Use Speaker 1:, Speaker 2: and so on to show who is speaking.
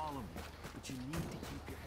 Speaker 1: follow me, but you need to keep your